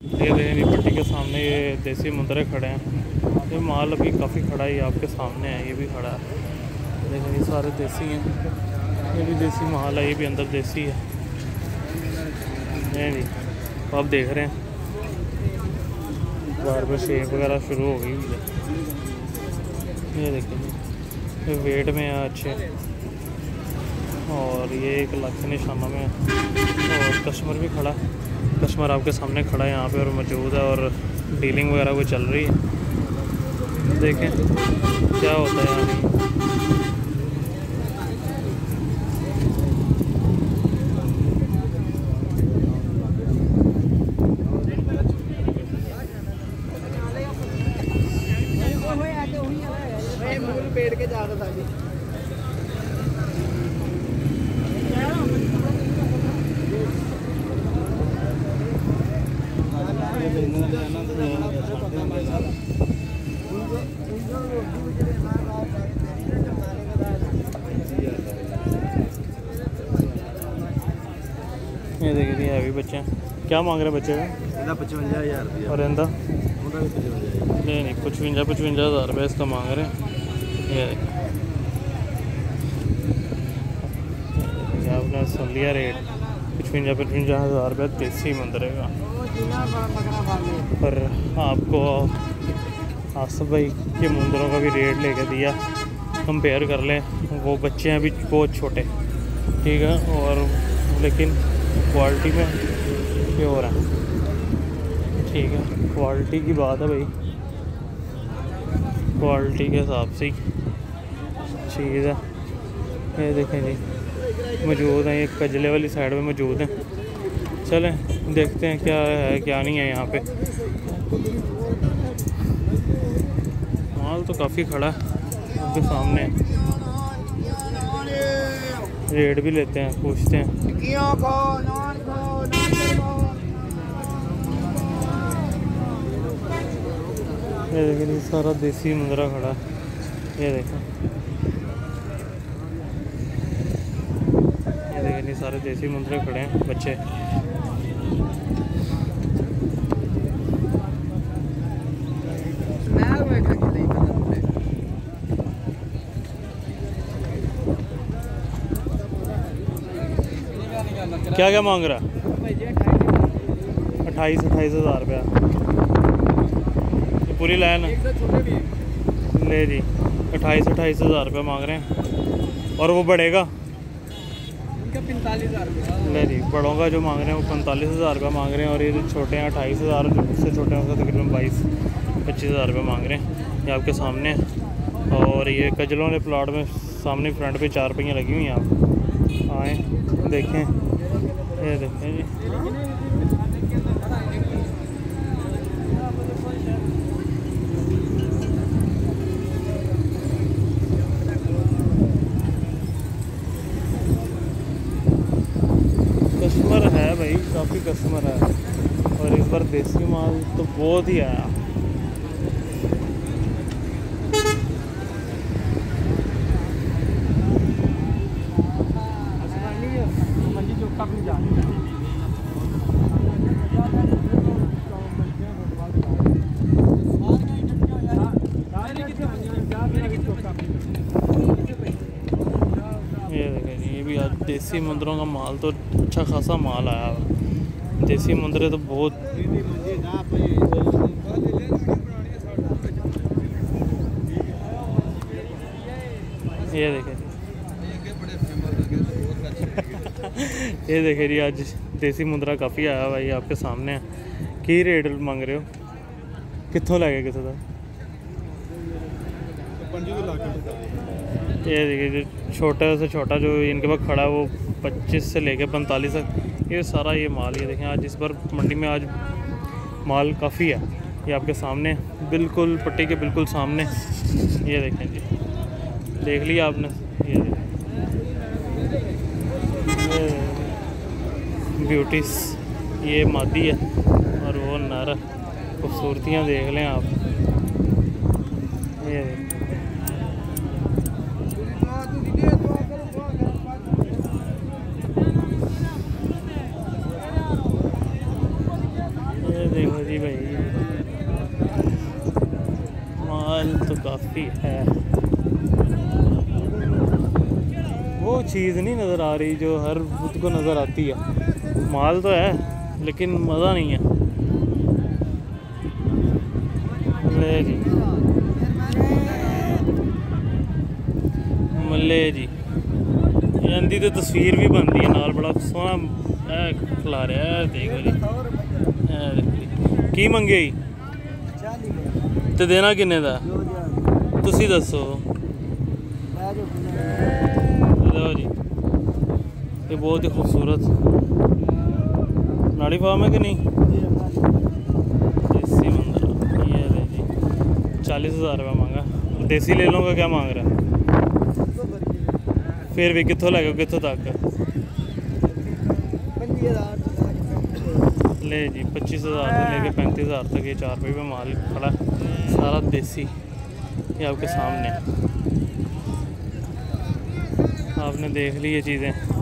ये देखें पट्टी के सामने ये देसी मुंदरे खड़े हैं। ये माल अभी काफ़ी खड़ा है, ये आपके सामने है, ये भी खड़ा है। देखें ये सारे देसी हैं, ये भी देसी माल है, ये भी अंदर देसी है। नहीं तो आप देख रहे हैं बार बार शेप वगैरह शुरू हो गई है। ये देखें ये वेट में है अच्छे, और ये 1 लाख के निशाना में है। और कस्टमर भी खड़ा, कस्टमर आपके सामने खड़ा है यहाँ पे और मौजूद है, और डीलिंग वगैरह वो चल रही है। देखें क्या होता है यहाँ। पेड़ के जाकर साली ये देखिए हैवी बच्चे हैं। क्या मांग रहे हैं बच्चे का? 55,000 रुपया। और इंदा नहीं 55 हज़ार रुपये इसका मांग रहे हैं। ये आपने सुन लिया रेट, 55 हज़ार रुपये देसी मंदिर का। पर आपको आसिफ भाई के मंदिरों का भी रेट लेके दिया, कंपेयर कर लें। वो बच्चे हैं अभी बहुत छोटे, ठीक है, और लेकिन क्वालिटी में प्योर है, ठीक है। क्वालिटी की बात है भाई, क्वालिटी के हिसाब से चीज़ है। ये देखें जी मौजूद हैं, ये कजले वाली साइड में मौजूद हैं। चलें देखते हैं क्या है क्या नहीं है यहाँ पे। माल तो काफ़ी खड़ा है आपके सामने, रेट भी लेते हैं, पूछते हैं। ये देखें सारा देसी मुंदरा खड़ा है। ये देखें सारे देसी मुंदरे खड़े हैं बच्चे। क्या क्या मांग रहा? 28 हज़ार रुपया पूरी लाइन ले जी। 28 हज़ार रुपया मांग रहे हैं, और वो बढ़ेगा 45,000 रुपया। ले जी। बड़ों का जो मांग रहे हैं वो 45 हज़ार रुपया मांग रहे हैं, और ये जो छोटे हैं 28 हज़ार, से छोटे हैं उसका तकरीबन 22-25 हज़ार रुपया मांग रहे हैं। ये आपके सामने, और ये कजलों वाले प्लाट में सामने फ्रंट पे 4 पहियाँ लगी हुई हैं। आप आएँ देखें, ये देखें जी। कस्टमर है भाई, काफ़ी कस्टमर है, और इस बार देसी माल तो बहुत ही आया। ये देखें जी, ये भी आज देसी मुंदरों का माल तो अच्छा खासा माल आया हुआ। देसी मुंदरे तो बहुत ये देखें ये देखें जी आज देसी मुंदरा काफ़ी आया हुआ। ये आपके सामने है। की रेट मांग रहे हो? कितों लैगे कितों का? ये देखिए जो छोटा से छोटा जो इनके पास खड़ा है वो 25 से लेके 45 तक, ये सारा ये माल। ये देखें आज इस बार मंडी में आज माल काफ़ी है। ये आपके सामने बिल्कुल पट्टी के बिल्कुल सामने, ये देखें जी, देख लिया आपने। ये ब्यूटीस, ये मादी है और वो नर। खूबसूरतियाँ देख लें आप। ये देखो जी भाई, माल तो काफ़ी है। वो चीज़ नहीं नज़र आ रही जो हर बुत को नज़र आती है। माल तो है लेकिन मज़ा नहीं है। ले जी मल्ले जी, इंदी तो तस्वीर भी बनती है नाल, बड़ा सोहना खिला रहा है। देखो जी की मंगे तो देना किन्ने दा तुसी दसो। लो जी, ये बहुत ही खूबसूरत नाड़ी फार्म है कि नहीं, देसी मंगरा। ये ले जी 40,000 रुपये मांगा। देसी ले लूँगा, क्या मांग रहा है? फिर भी कितों लगे कितों तक? ले जी 25,000 से लेके 35,000 तक ये 4 रुपये में माल खड़ा, सारा देसी। ये आपके सामने, आपने देख ली ये चीज़ें।